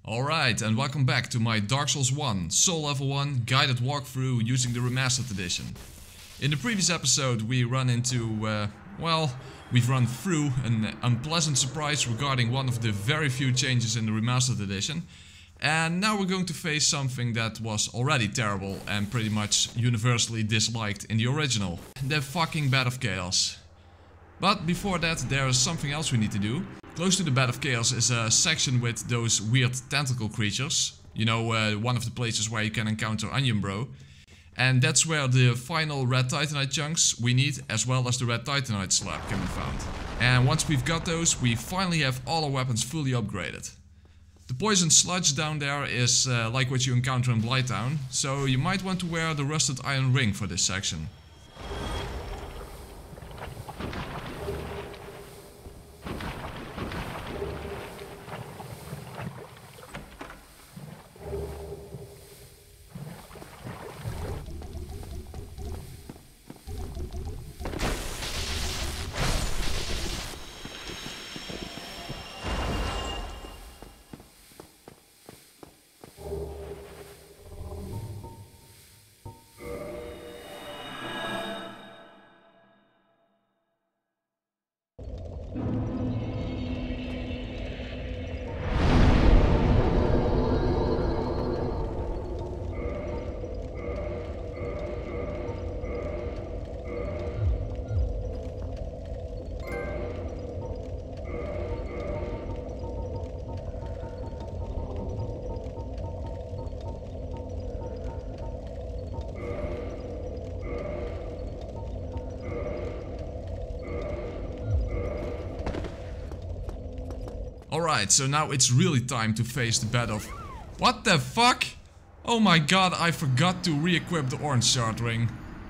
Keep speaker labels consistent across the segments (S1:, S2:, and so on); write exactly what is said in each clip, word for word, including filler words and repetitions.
S1: Alright, and welcome back to my Dark Souls one Soul Level one guided walkthrough using the Remastered Edition. In the previous episode we run into, uh, well, we've run through an unpleasant surprise regarding one of the very few changes in the Remastered Edition. And now we're going to face something that was already terrible and pretty much universally disliked in the original. The fucking Bed of Chaos. But before that there is something else we need to do. Close to the Bed of Chaos is a section with those weird tentacle creatures. You know, uh, one of the places where you can encounter Onion Bro. And that's where the final red titanite chunks we need, as well as the red titanite slab, can be found. And once we've got those, we finally have all our weapons fully upgraded. The poison sludge down there is uh, like what you encounter in Blighttown, so you might want to wear the rusted iron ring for this section. Alright, so now it's really time to face the Bed of... What the fuck? Oh my god, I forgot to re-equip the orange shard ring.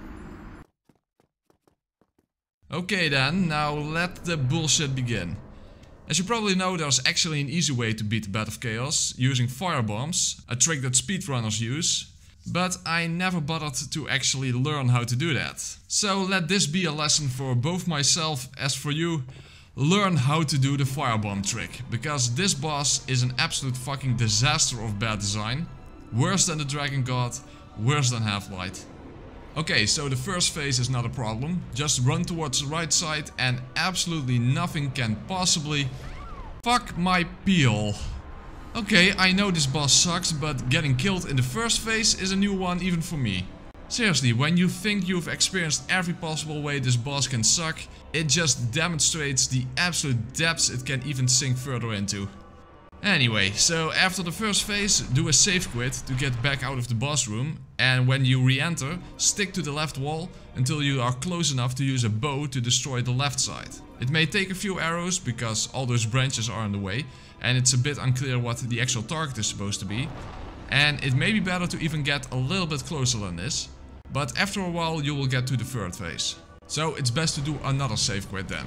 S1: Okay then, now let the bullshit begin. As you probably know, there's actually an easy way to beat the Bed of Chaos, using fire bombs, a trick that speedrunners use. But I never bothered to actually learn how to do that. So let this be a lesson for both myself as for you. Learn how to do the firebomb trick, because this boss is an absolute fucking disaster of bad design. Worse than the Dragon God, worse than Half-Light. Okay, so the first phase is not a problem. Just run towards the right side and absolutely nothing can possibly... Fuck my peel. Okay, I know this boss sucks, but getting killed in the first phase is a new one even for me. Seriously, when you think you've experienced every possible way this boss can suck, it just demonstrates the absolute depths it can even sink further into. Anyway, so after the first phase, do a save quit to get back out of the boss room, and when you re-enter, stick to the left wall until you are close enough to use a bow to destroy the left side. It may take a few arrows because all those branches are in the way, and it's a bit unclear what the actual target is supposed to be. And it may be better to even get a little bit closer than this. But after a while you will get to the third phase. So it's best to do another save quit then.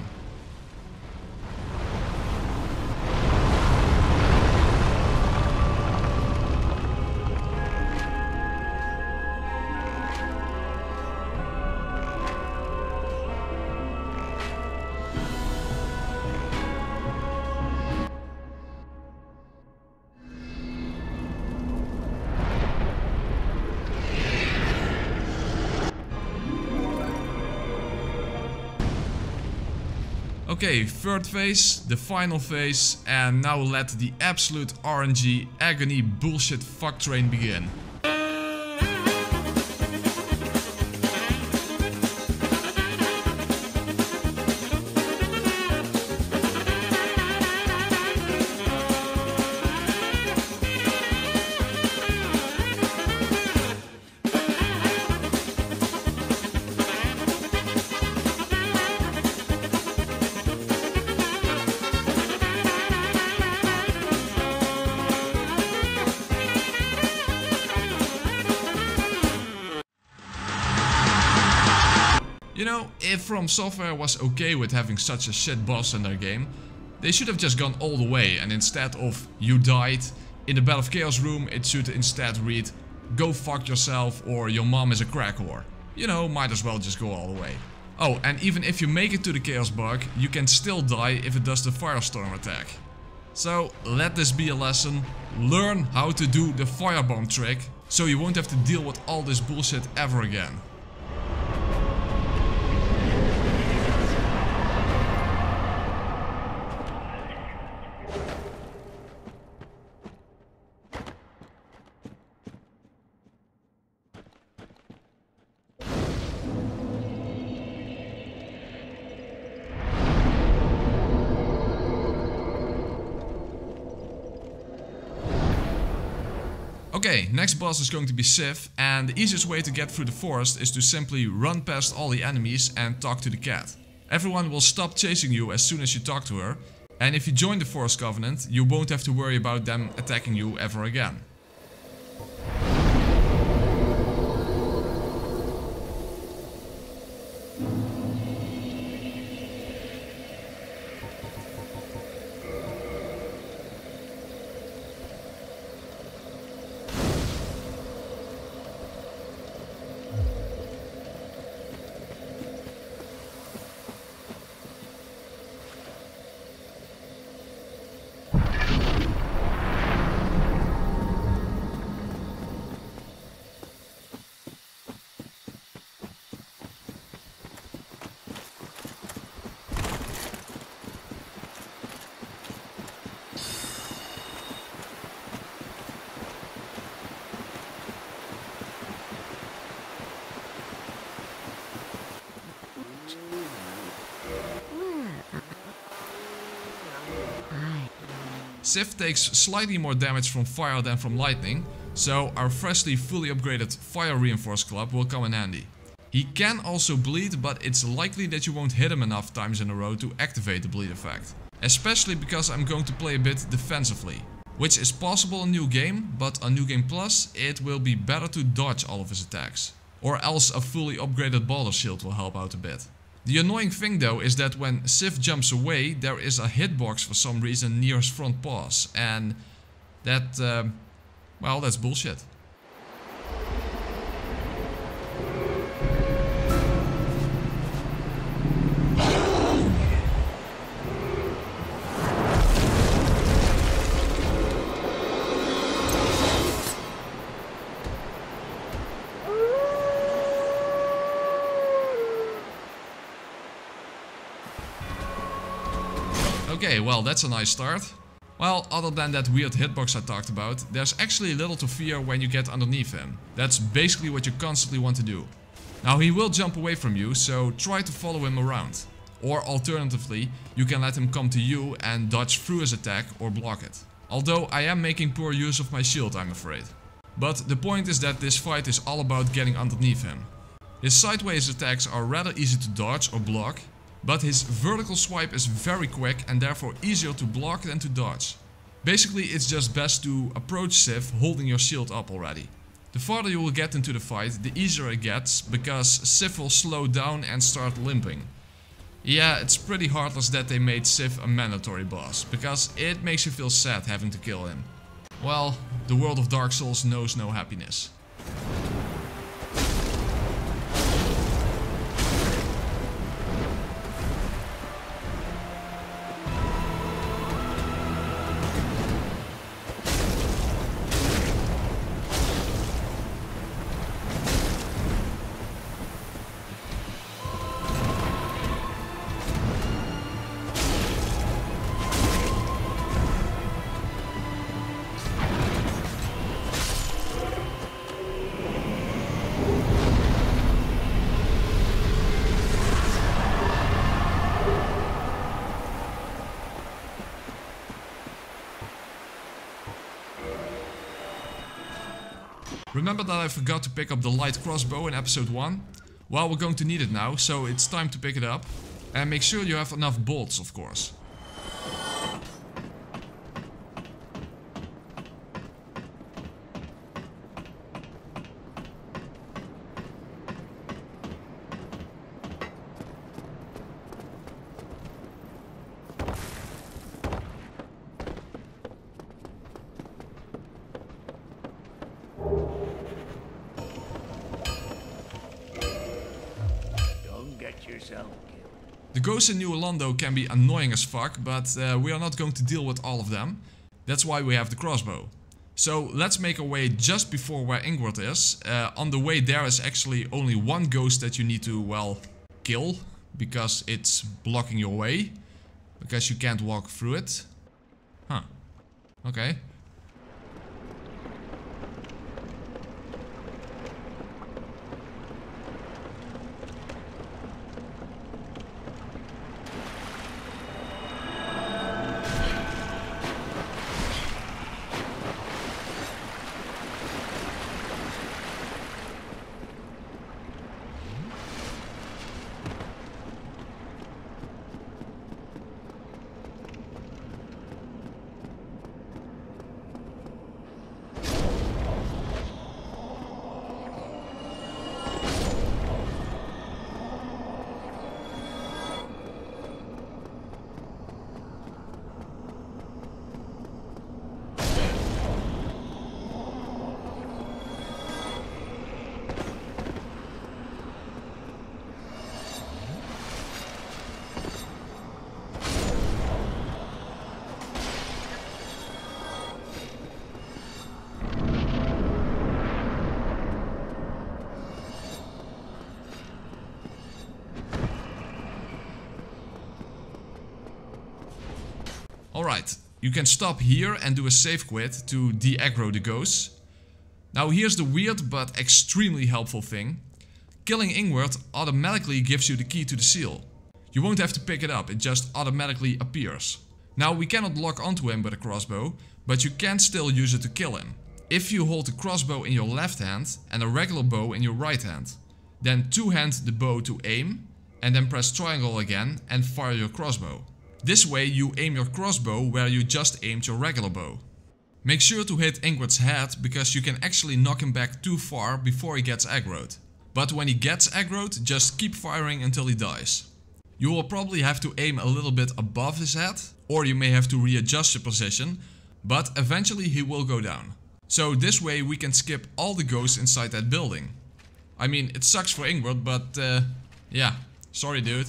S1: Okay, third phase, the final phase, and now let the absolute R N G agony bullshit fuck train begin. You know, if From Software was okay with having such a shit boss in their game, they should have just gone all the way, and instead of "you died" in the Bed of Chaos room, it should instead read "go fuck yourself" or "your mom is a crack whore." You know, might as well just go all the way. Oh, and even if you make it to the Chaos Bug, you can still die if it does the Firestorm attack. So let this be a lesson. Learn how to do the firebomb trick, so you won't have to deal with all this bullshit ever again. Okay, next boss is going to be Sif, and the easiest way to get through the forest is to simply run past all the enemies and talk to the cat. Everyone will stop chasing you as soon as you talk to her, and if you join the Forest Covenant, you won't have to worry about them attacking you ever again. Sif takes slightly more damage from fire than from lightning, so our freshly fully upgraded Fire Reinforced Club will come in handy. He can also bleed, but it's likely that you won't hit him enough times in a row to activate the bleed effect. Especially because I'm going to play a bit defensively. Which is possible in New Game, but on New Game Plus it will be better to dodge all of his attacks. Or else a fully upgraded Balder Shield will help out a bit. The annoying thing though is that when Sif jumps away, there is a hitbox for some reason near his front paws, and that, uh, well, that's bullshit. Okay, well, that's a nice start. Well, other than that weird hitbox I talked about, there's actually little to fear when you get underneath him. That's basically what you constantly want to do. Now, he will jump away from you, so try to follow him around. Or alternatively, you can let him come to you and dodge through his attack or block it. Although I am making poor use of my shield, I'm afraid. But the point is that this fight is all about getting underneath him. His sideways attacks are rather easy to dodge or block, but his vertical swipe is very quick and therefore easier to block than to dodge. Basically, it's just best to approach Sif holding your shield up already. The farther you will get into the fight, the easier it gets, because Sif will slow down and start limping. Yeah, it's pretty heartless that they made Sif a mandatory boss, because it makes you feel sad having to kill him. Well, the world of Dark Souls knows no happiness. Remember that I forgot to pick up the light crossbow in episode one? Well, we're going to need it now, so it's time to pick it up. And make sure you have enough bolts, of course.
S2: Yourself killed.
S1: The ghosts in New Orlando can be annoying as fuck, but uh, we are not going to deal with all of them. That's why we have the crossbow. So let's make our way just before where Ingrid is. Uh, on the way there is actually only one ghost that you need to, well, kill. Because it's blocking your way. Because you can't walk through it. Huh. Okay. Alright, you can stop here and do a save quit to de-aggro the ghosts. Now here's the weird but extremely helpful thing. Killing Ingrid automatically gives you the key to the seal. You won't have to pick it up, it just automatically appears. Now we cannot lock onto him with a crossbow, but you can still use it to kill him. If you hold the crossbow in your left hand and a regular bow in your right hand. Then two-hand the bow to aim, and then press triangle again and fire your crossbow. This way you aim your crossbow where you just aimed your regular bow. Make sure to hit Ingrid's head because you can actually knock him back too far before he gets aggroed. But when he gets aggroed, just keep firing until he dies. You will probably have to aim a little bit above his head, or you may have to readjust your position, but eventually he will go down. So this way we can skip all the ghosts inside that building. I mean, it sucks for Ingrid, but uh, yeah, sorry dude.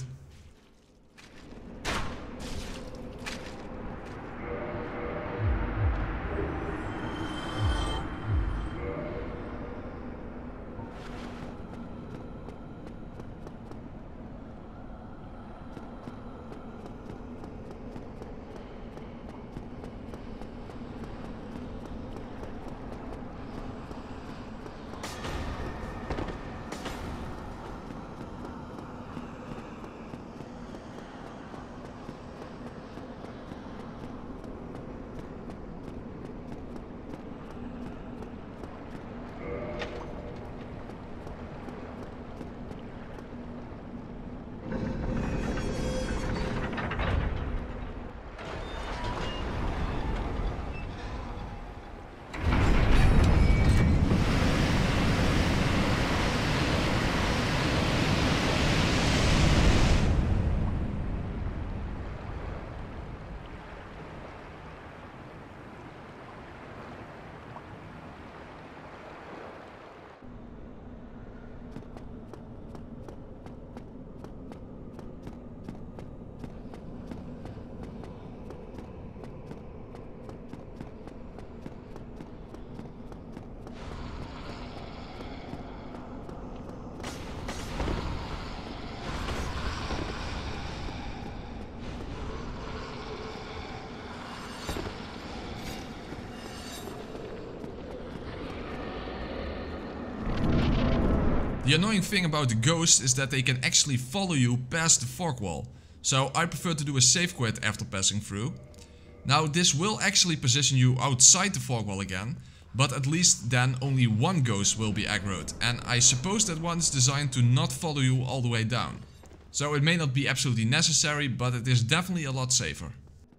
S1: The annoying thing about the ghosts is that they can actually follow you past the fog wall. So I prefer to do a save quit after passing through. Now this will actually position you outside the fog wall again, but at least then only one ghost will be aggroed, and I suppose that one is designed to not follow you all the way down. So it may not be absolutely necessary, but it is definitely a lot safer.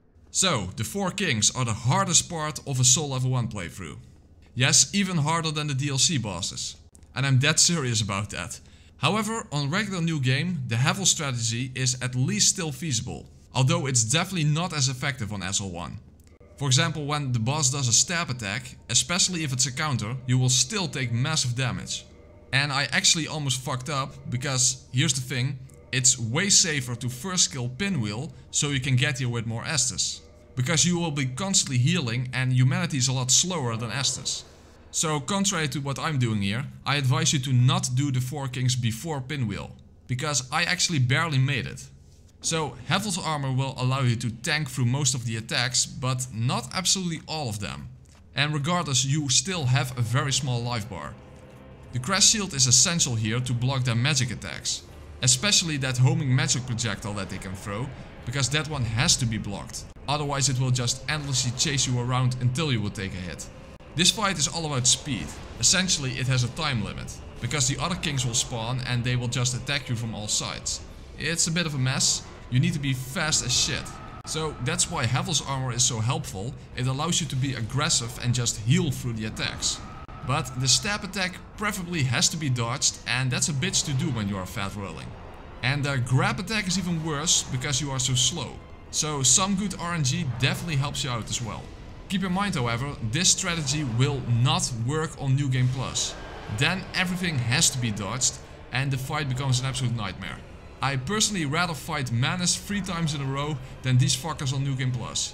S1: So, the four kings are the hardest part of a Soul Level one playthrough. Yes, even harder than the D L C bosses. And I'm dead serious about that. However, on regular new game, the Havel strategy is at least still feasible. Although it's definitely not as effective on S L one. For example, when the boss does a stab attack, especially if it's a counter, you will still take massive damage. And I actually almost fucked up, because here's the thing, it's way safer to first kill Pinwheel so you can get here with more Estus. Because you will be constantly healing and humanity is a lot slower than Estus. So contrary to what I'm doing here, I advise you to not do the four kings before Pinwheel. Because I actually barely made it. So Hevel's armor will allow you to tank through most of the attacks, but not absolutely all of them. And regardless, you still have a very small life bar. The Crash Shield is essential here to block their magic attacks. Especially that homing magic projectile that they can throw, because that one has to be blocked. Otherwise it will just endlessly chase you around until you will take a hit. This fight is all about speed. Essentially it has a time limit, because the other kings will spawn and they will just attack you from all sides. It's a bit of a mess, you need to be fast as shit. So that's why Hevel's armor is so helpful, it allows you to be aggressive and just heal through the attacks. But the stab attack preferably has to be dodged, and that's a bitch to do when you are fat rolling. And the grab attack is even worse because you are so slow. So some good R N G definitely helps you out as well. Keep in mind however, this strategy will not work on New Game Plus. Then everything has to be dodged and the fight becomes an absolute nightmare. I personally rather fight Manus three times in a row than these fuckers on New Game Plus.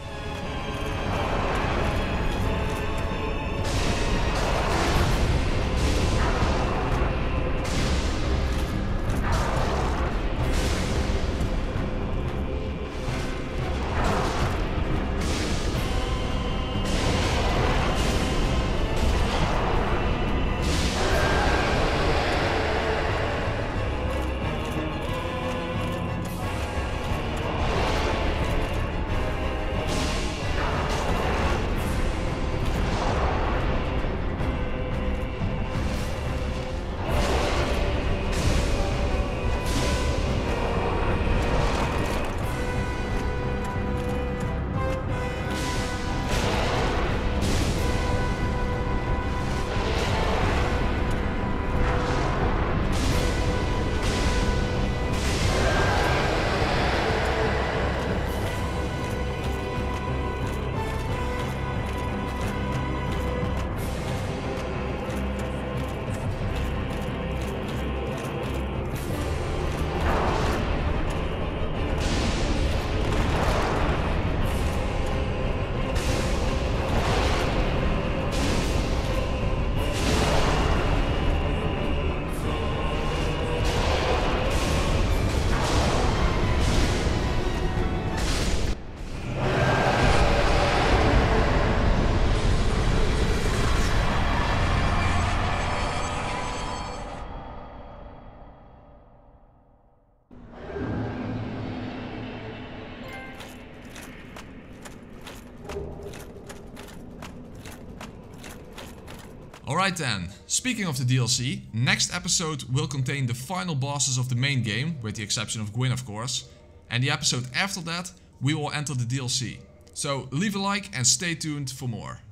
S1: Alright then, speaking of the D L C, next episode will contain the final bosses of the main game, with the exception of Gwyn of course, and the episode after that we will enter the D L C. So leave a like and stay tuned for more.